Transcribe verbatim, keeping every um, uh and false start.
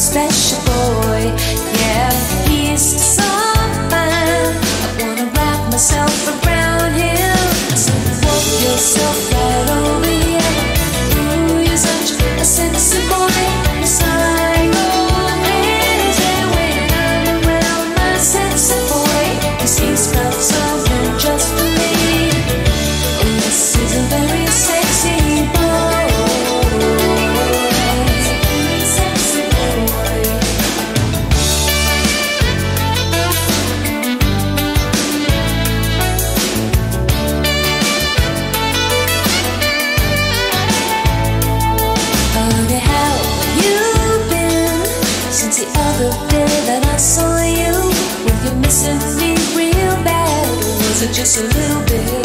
special boy. Yeah, he's so fine. I wanna wrap myself around him. So walk yourself right over here. Ooh, you're such a sexy boy. Yes, I go crazy when I'm around my sexy boy. 'Cause he's got something just for me. Oh, this is a very sexy boy. Sexy boy. Honey, how you been since the other day that I saw you? Were you missing me real bad, or was it just a little bit?